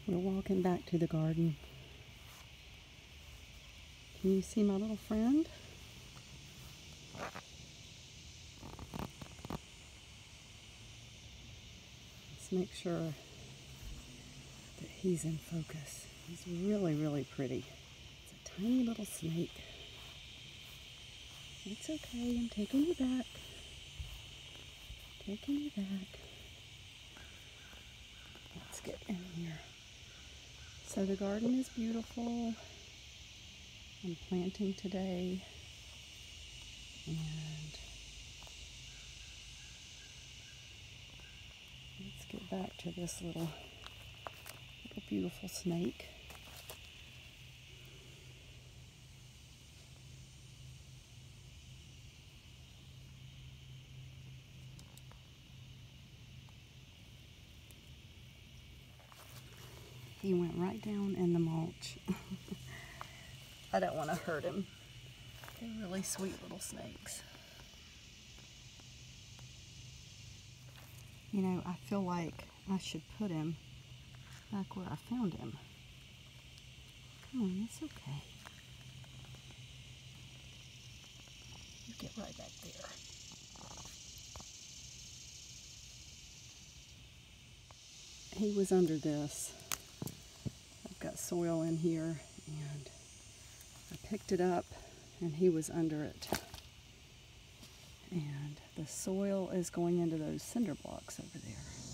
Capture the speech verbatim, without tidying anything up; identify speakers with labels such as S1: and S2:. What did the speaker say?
S1: We're walking back to the garden. Can you see my little friend? Let's make sure that he's in focus. He's really, really pretty. It's a tiny little snake. It's okay, I'm taking you back. Taking you back. Let's get in here. So the garden is beautiful. I'm planting today. And let's get back to this little, little beautiful snake. He went right down in the mulch. I don't want to hurt him. They're really sweet little snakes. You know, I feel like I should put him back where I found him. Come on, it's okay. You get right back there. He was under this. I've got soil in here, and I picked it up, and he was under it. And the soil is going into those cinder blocks over there.